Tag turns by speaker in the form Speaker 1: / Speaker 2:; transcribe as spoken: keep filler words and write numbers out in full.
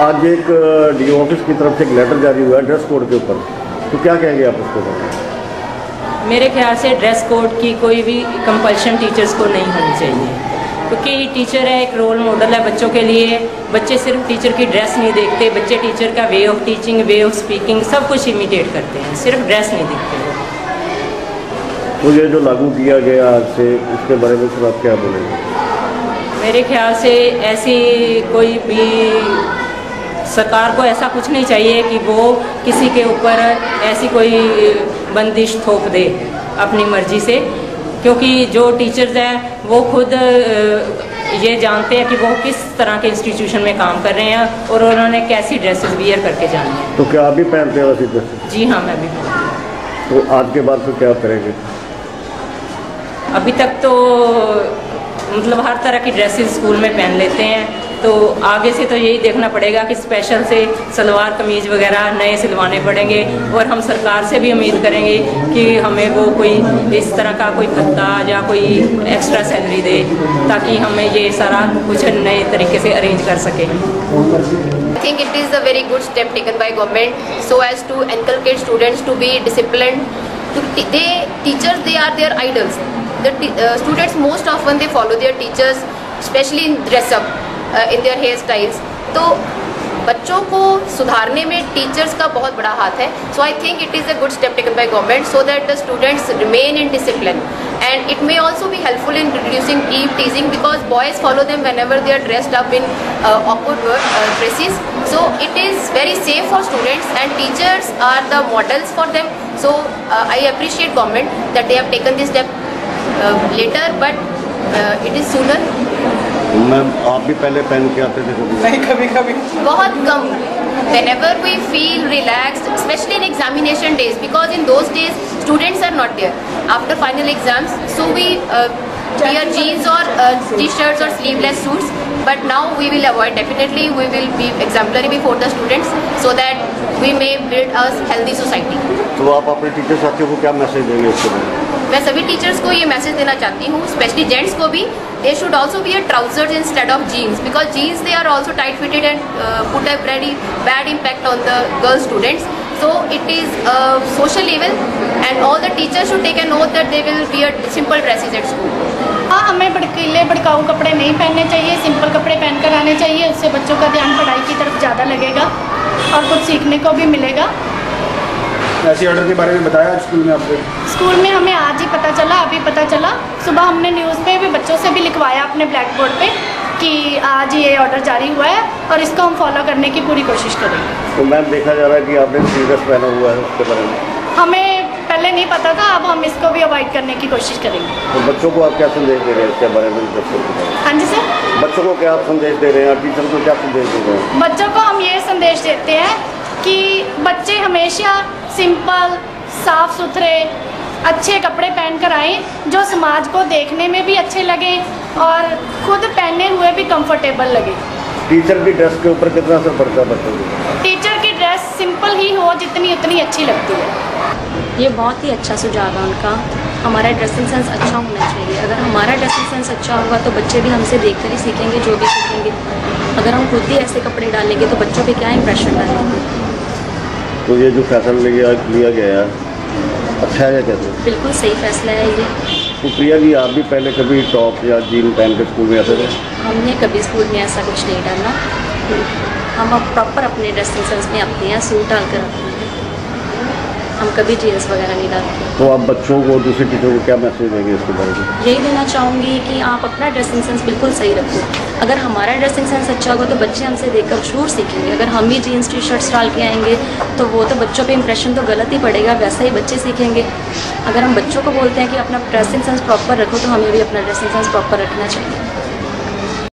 Speaker 1: आज एक D office की तरफ से एक लेटर जारी हुआ है ड्रेस कोड के ऊपर, तो क्या कहेंगे आप उसके बारे?
Speaker 2: मेरे ख्याल से ड्रेस कोड की कोई भी कंपल्शन टीचर्स को नहीं होनी चाहिए, क्योंकि टीचर है एक रोल मॉडल है बच्चों के लिए। बच्चे सिर्फ टीचर की ड्रेस नहीं देखते, बच्चे टीचर का way of teaching, way of speaking सब कुछ इमिटेट करते हैं, सिर्फ ड्रेस नहीं देखते।
Speaker 1: तो ये जो लागू किया गया आज से, इसके बारे में सर आप क्या बोलेंगे?
Speaker 2: मेरे ख्याल से ऐसी कोई भी सरकार को ऐसा कुछ नहीं चाहिए कि वो किसी के ऊपर ऐसी कोई बंदिश थोप दे अपनी मर्जी से, क्योंकि जो टीचर्स हैं वो खुद ये जानते हैं कि वो किस तरह के इंस्टीट्यूशन में काम कर रहे हैं और उन्होंने कैसी ड्रेसेस वियर करके जानी है।
Speaker 1: तो क्या आप भी पहनते हो वैसी ड्रेस? जी
Speaker 2: हाँ, मैं भी।
Speaker 1: तो आज के बाद तो क्या करेंगे?
Speaker 2: अभी तक तो मतलब हर तरह की ड्रेसेस स्कूल में पहन लेते हैं, तो आगे से तो यही देखना पड़ेगा कि स्पेशल से सलवार कमीज वगैरह नए सिलवाने पड़ेंगे। और हम सरकार से भी उम्मीद करेंगे कि हमें वो कोई इस तरह का कोई भत्ता या कोई एक्स्ट्रा सैलरी दे, ताकि हमें ये सारा कुछ नए तरीके से अरेंज कर सकें।
Speaker 3: I think it is a very good step taken by government so as to inculcate students to be disciplined. To they teachers they are their idols. The uh, students most often they follow their teachers, especially in dress up, uh, in their hairstyles. तो बच्चों को सुधारने में teachers का बहुत बड़ा हाथ है. So I think it is a good step taken by government so that the students remain in discipline, and it may also be helpful in reducing eve teasing because boys follow them whenever they are dressed up in uh, awkward uh, dresses. So it is very safe for students and teachers are the models for them. So uh, I appreciate government that they have taken this step uh, later, but uh, it is sooner.
Speaker 1: Ma'am आप भी पहले पहन के आते थे कभी?
Speaker 4: नहीं, कभी कभी
Speaker 3: बहुत कम. Whenever we feel relaxed, especially in examination days, because in those days students are not there after final exams, so we uh, wear jeans or uh, t-shirts or sleeveless suits. But now we will avoid. Definitely we will be exemplary before the students so that we may build a healthy society.
Speaker 1: तो आप अपने teacher साथियों को क्या message देंगे इसके बारे में?
Speaker 3: मैं सभी टीचर्स को ये मैसेज देना चाहती हूँ, स्पेशली जेंट्स को भी. They should also wear trousers instead of jeans because jeans they are also tight fitted and uh, put a very bad impact on the girl students. So it is a social evil and all the teachers should take a note that they will wear simple dresses at school.
Speaker 5: हाँ, हमें भड़कीले भड़काऊ कपड़े नहीं पहनने चाहिए, simple कपड़े पहन कर आने चाहिए. उससे बच्चों का ध्यान पढ़ाई की तरफ ज़्यादा लगेगा और कुछ सीखने को भी मिलेगा.
Speaker 4: ऐसे ऑर्डर के बारे में बताया स्कूल में आपको?
Speaker 5: स्कूल में हमें आज ही पता चला, अभी पता चला. सुबह हमने न्यूज़ पे भी बच्चों से भी लिखवाया अपने ब्लैक बोर्ड पे कि आज ये ऑर्डर जारी हुआ है और इसको हम फॉलो करने की पूरी कोशिश करेंगे.
Speaker 1: तो मैम देखा जा रहा है कि आपने ड्रेस पहना हुआ है, उसके बारे में
Speaker 5: हमें पहले नहीं पता था, अब हम इसको भी अवॉइड करने की कोशिश करेंगे.
Speaker 1: तो बच्चों को आप क्या संदेश दे रहे हैं इसके बारे में?
Speaker 5: हाँ जी सर.
Speaker 1: बच्चों को क्या आप संदेश दे रहे हैं, टीचर को क्या संदेश दे रहे हैं?
Speaker 5: बच्चों को हम ये संदेश देते हैं कि बच्चे हमेशा सिंपल, साफ सुथरे, अच्छे कपड़े पहनकर आएं जो समाज को देखने में भी अच्छे लगें और खुद पहने हुए भी कंफर्टेबल लगे.
Speaker 1: टीचर की ड्रेस के ऊपर कितना असर पड़ता है बच्चों को?
Speaker 5: टीचर की ड्रेस सिंपल ही हो जितनी उतनी अच्छी लगती है.
Speaker 6: ये बहुत ही अच्छा सुझाव है उनका. हमारा ड्रेसिंग सेंस अच्छा होना चाहिए. अगर हमारा ड्रेसिंग सेंस अच्छा होगा तो बच्चे भी हमसे देखकर ही सीखेंगे जो भी सीखेंगे. अगर हम खुद ही ऐसे कपड़े डालेंगे तो बच्चों पे क्या इंप्रेशन डालेंगे.
Speaker 1: तो ये जो फैसला लिया लिया गया है अच्छा है कैसे?
Speaker 6: बिल्कुल सही फैसला है ये.
Speaker 1: तो प्रिया जी आप भी पहले कभी टॉप या जीन पहन के स्कूल में आते थे?
Speaker 6: हमने कभी स्कूल में ऐसा कुछ नहीं डाला. हम अब प्रॉपर अपने ड्रेसिंग सेंस में आते हैं, सूट डाल कर आते हैं. हम कभी जीन्स वगैरह नहीं डालते.
Speaker 1: तो आप बच्चों को, दूसरे टीचर को क्या मैसेज देंगे इसके बारे में?
Speaker 6: यही देना चाहूँगी कि आप अपना ड्रेसिंग सेंस बिल्कुल सही रखो. अगर हमारा ड्रेसिंग सेंस अच्छा होगा तो बच्चे हमसे देखकर जरूर सीखेंगे. अगर हम ही जीन्स टी शर्ट्स डाल के आएंगे तो वो तो बच्चों पे इंप्रेशन तो गलत ही पड़ेगा, वैसा ही बच्चे सीखेंगे. अगर हम बच्चों को बोलते हैं कि अपना ड्रेसिंग सेंस प्रॉपर रखो तो हमें भी अपना ड्रेसिंग सेंस प्रॉपर रखना चाहिए.